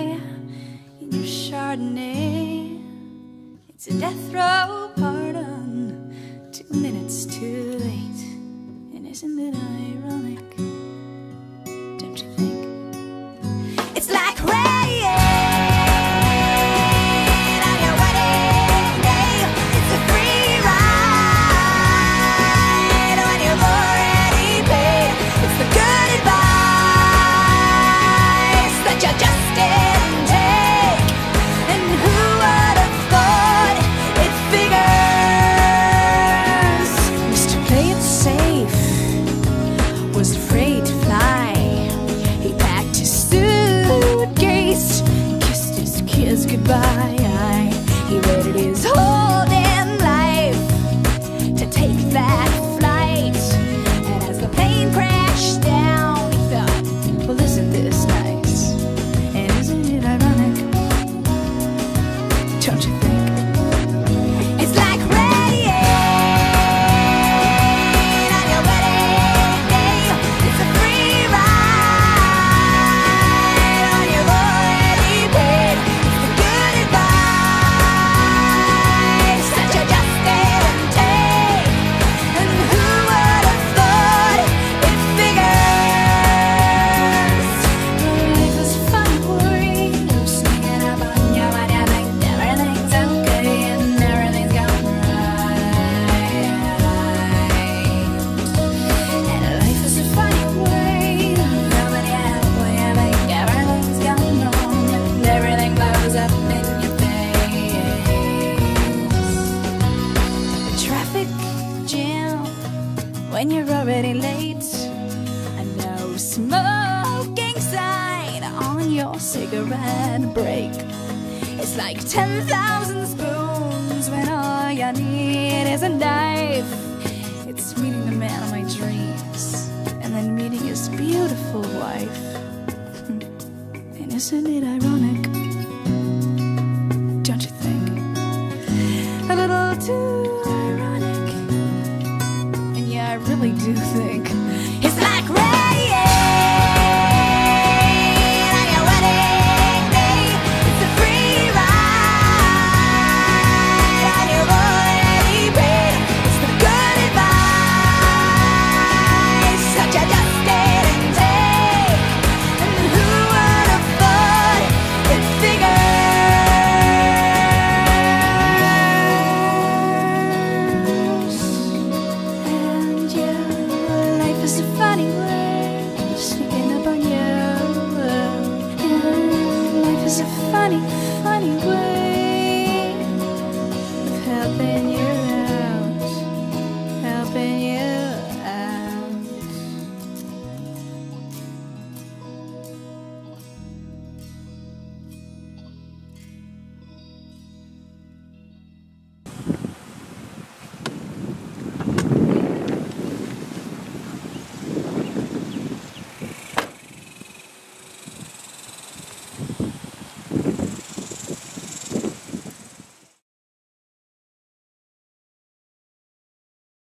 in your Chardonnay. It's a death row pardon, 2 minutes too late. And isn't it ironic? Don't you think? It's like rain on your wedding day. It's a free ride when you've already paid. It's the good advice that you just didn't take. And who would have thought it figures? Mr. Play It Safe was afraid to fly. He packed his suitcase, kissed his kids goodbye. He waited his whole damn life to take that flight. And as the plane crashed down, he thought, well, isn't this nice? And isn't it ironic? Don't you think? It's like rain on your wedding day. It's a free ride when you've already paid. It's the good advice that you just didn't take. And who would have thought it figures? Life is a funny way of sneaking up on you when you think everything's okay and everything's going right. And life is a funny way of rubbing you out when you think everything's going wrong and everything blows up in your face. The traffic jam when you're already late. A no smoking sign on your cigarette break. It's like 10,000 spoons when all you need is a knife. It's meeting the man of my dreams and then meeting his beautiful wife. And isn't it ironic? Don't you think? A little too ironic. And yeah, I really do think it's like rain on your wedding day. It's a free ride when you've already paid. It's the good advice that you just didn't take. And who would have thought it figures? And yeah, life is a funny way of sneaking up on you. And life is a funny, funny way